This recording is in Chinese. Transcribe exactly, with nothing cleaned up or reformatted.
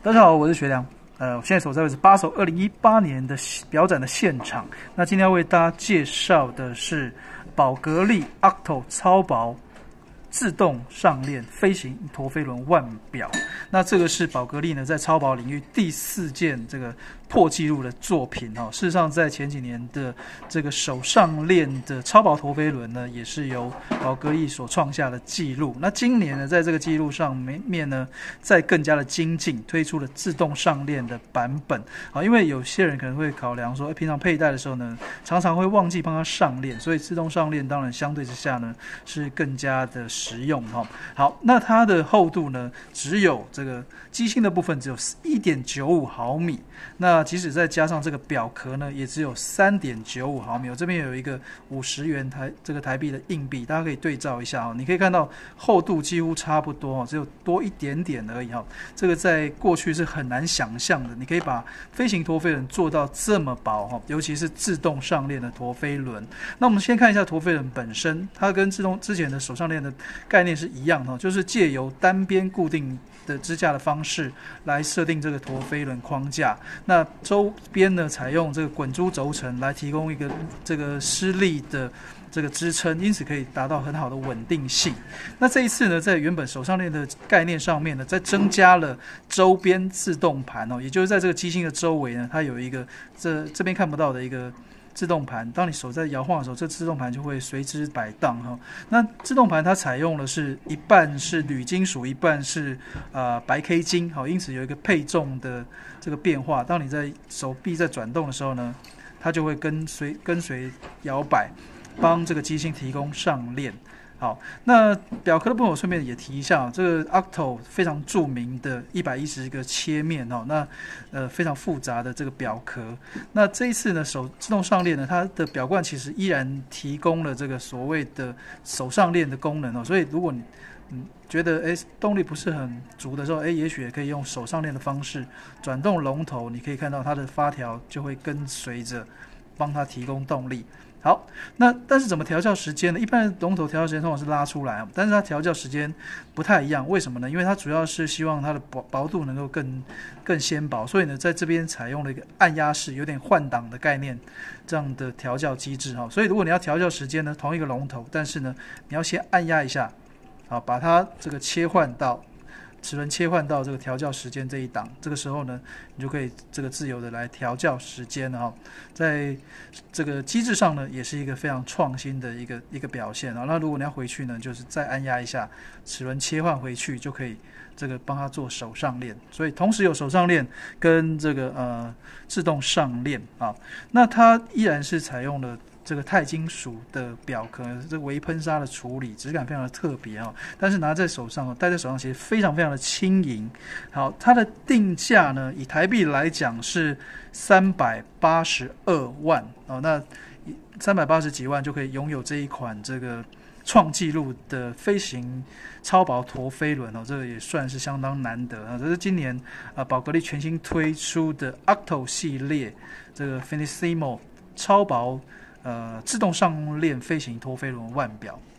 大家好，我是学良。呃，我现在所在的是巴手二零一八年的表展的现场。那今天要为大家介绍的是宝格丽 Octo 超薄自动上链飞行陀飞轮腕表。那这个是宝格丽呢在超薄领域第四件这个破纪录的作品哦。事实上，在前几年的这个手上链的超薄陀飞轮呢，也是由宝格丽所创下的纪录。那今年呢，在这个纪录上面呢，再更加的精进，推出了自动上链的版本啊。因为有些人可能会考量说，哎，平常佩戴的时候呢，常常会忘记帮它上链，所以自动上链当然相对之下呢，是更加的实用哈。好，那它的厚度呢，只有这个机芯的部分只有 一点九五毫米，那即使再加上这个表壳呢，也只有 三点九五毫米。我这边有一个五十元台这个台币的硬币，大家可以对照一下哦。你可以看到厚度几乎差不多哦，只有多一点点而已哈。这个在过去是很难想象的，你可以把飞行陀飞轮做到这么薄哈，尤其是自动上链的陀飞轮。那我们先看一下陀飞轮本身，它跟自动之前的手上链的概念是一样的，就是借由单边固定的支架的方式来设定这个陀飞轮框架，那周边呢采用这个滚珠轴承来提供一个这个施力的这个支撑，因此可以达到很好的稳定性。那这一次呢，在原本手上链的概念上面呢，再增加了周边自动盘哦，也就是在这个机芯的周围呢，它有一个这这边看不到的一个自动盘，当你手在摇晃的时候，这自动盘就会随之摆荡哈。那自动盘它采用的是一半是铝金属，一半是呃白 K 金，好，因此有一个配重的这个变化。当你在手臂在转动的时候呢，它就会跟随跟随摇摆，帮这个机芯提供上链。好，那表壳的部分我顺便也提一下，这个 Octo 非常著名的一百一十个切面哦，那呃非常复杂的这个表壳。那这一次呢，手自动上链呢，它的表冠其实依然提供了这个所谓的手上链的功能哦，所以如果你嗯觉得哎动力不是很足的时候，哎也许也可以用手上链的方式转动龙头，你可以看到它的发条就会跟随着帮它提供动力。好，那但是怎么调校时间呢？一般龙头调校时间通常是拉出来，但是它调校时间不太一样。为什么呢？因为它主要是希望它的薄薄度能够更更纤薄，所以呢，在这边采用了一个按压式，有点换挡的概念这样的调校机制哈。所以如果你要调校时间呢，同一个龙头，但是呢，你要先按压一下，好，把它这个切换到。齿轮切换到这个调校时间这一档，这个时候呢，你就可以这个自由的来调校时间了哈。在这个机制上呢，也是一个非常创新的一个一个表现啊。那如果你要回去呢，就是再按压一下齿轮切换回去，就可以这个帮它做手上链。所以同时有手上链跟这个呃自动上链啊。那它依然是采用了这个钛金属的表壳，这个微喷砂的处理，质感非常的特别哦。但是拿在手上，戴在手上其实非常非常的轻盈。好，它的定价呢，以台币来讲是三百八十二万哦。那三百八十几万就可以拥有这一款这个创纪录的飞行超薄陀飞轮哦，这个也算是相当难得啊。这是今年啊宝格丽全新推出的 Octo 系列这个 Finissimo 超薄。呃，自动上链飞行陀飞轮腕表。